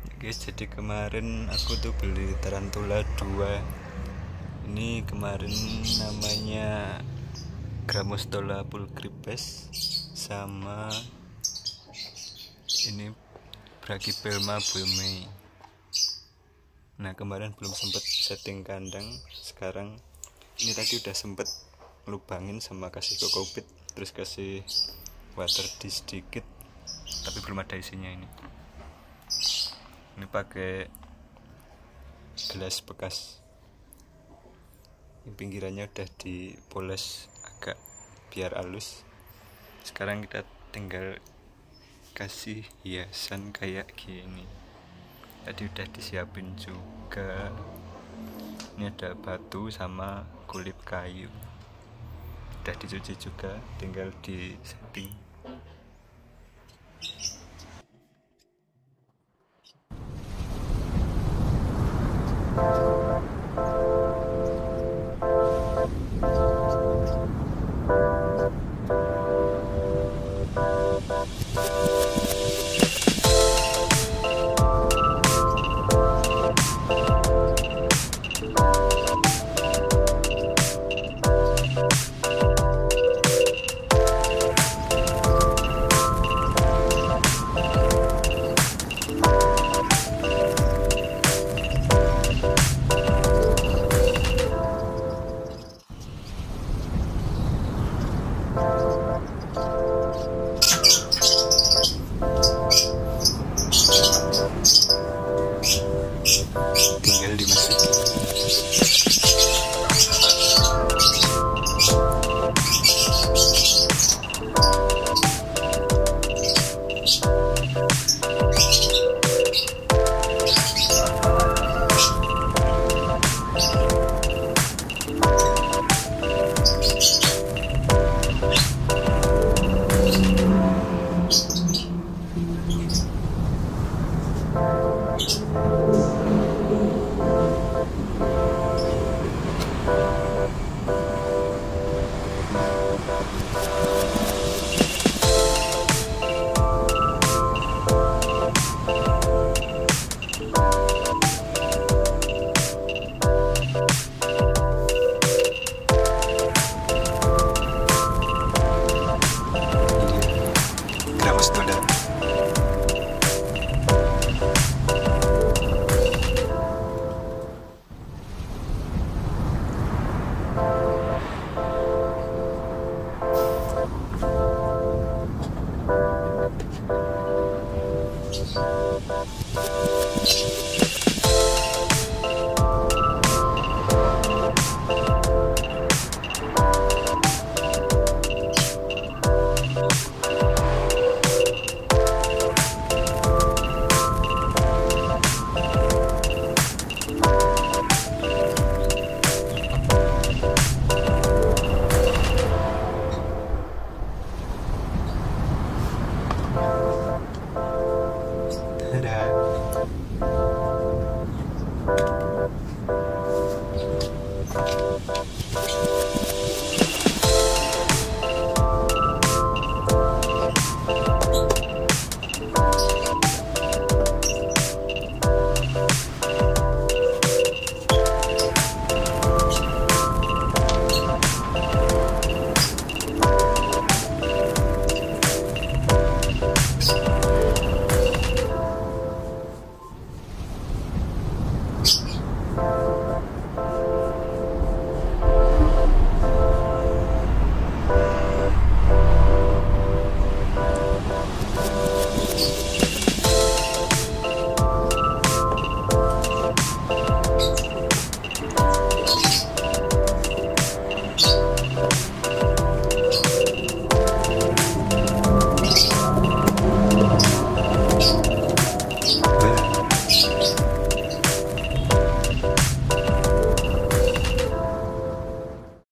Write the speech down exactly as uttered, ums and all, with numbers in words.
Guys, jadi kemarin aku tuh beli tarantula dua. Ini kemarin namanya Gramostola pulchripes, sama ini Brachypelma bulmei. Nah, kemarin belum sempet setting kandang. Sekarang ini tadi udah sempet lubangin sama kasih kokopit, terus kasih water di sedikit, tapi belum ada isinya. Ini ini pakai gelas bekas. Ini pinggirannya udah dipoles agak biar halus. Sekarang kita tinggal kasih hiasan kayak gini. Tadi udah disiapin juga. Ini ada batu sama kulit kayu, udah dicuci juga, tinggal di setting. Tinggal dimasukin. Dadah.